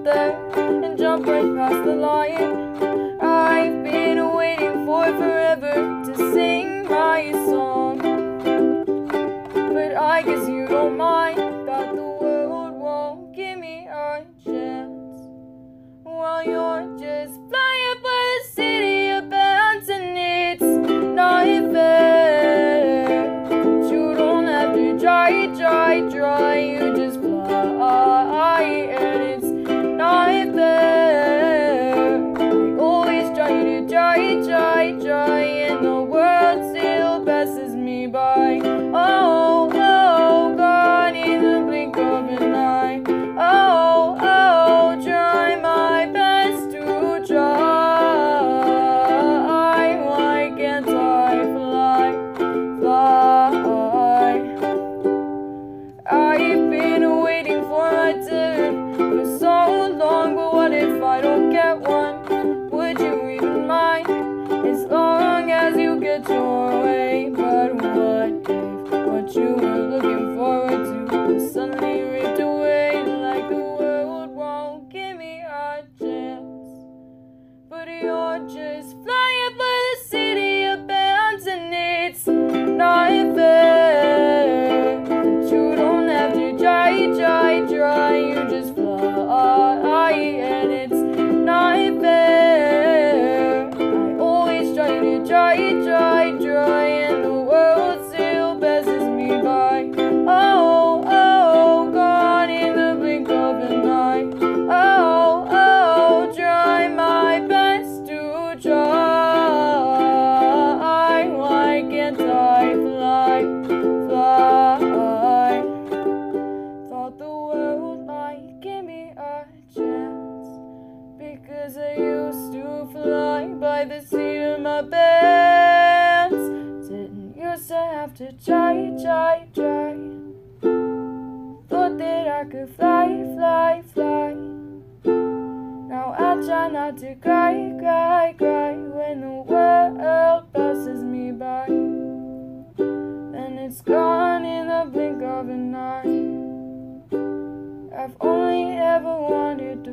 there and jump right past the line. I've been waiting for forever to sing my song, but I guess you don't mind that the world won't give me a chance. While you're just flying by the city of bands, and it's not fair. You don't have to try, you just fly, and it's not fair. I always try to try, and the world still passes me by. Oh, gone in the blink of an eye. Oh, try my best to try. Why can't I fly? I've been waiting for my turn for so long, but what if I don't get one? Would you even mind, as long as you get your way? But what if what you were looking forward to was suddenly ripped away, like the world won't give me a chance? But you're just flying by the city of bands, and it's not fair that you don't have to try, you just fly, and it's not fair. I always try to try, and the world still passes me by. Oh, gone in the blink of an eye. Oh, try my best to try. Why can't I fly? Thought the world might give me a chance, because I used to fly by the seat of my pants. Didn't used to have to try. Thought that I could fly. Now I try not to cry when the world passes me by. Then it's gone in the blink of an eye. I've only ever wanted